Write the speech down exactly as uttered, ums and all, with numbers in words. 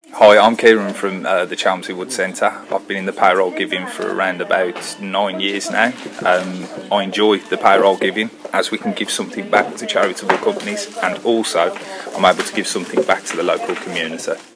Hi, I'm Kieran from uh, the Chelmsford Wood Centre. I've been in the payroll giving for around about nine years now. Um, I enjoy the payroll giving as we can give something back to charitable companies, and also I'm able to give something back to the local community.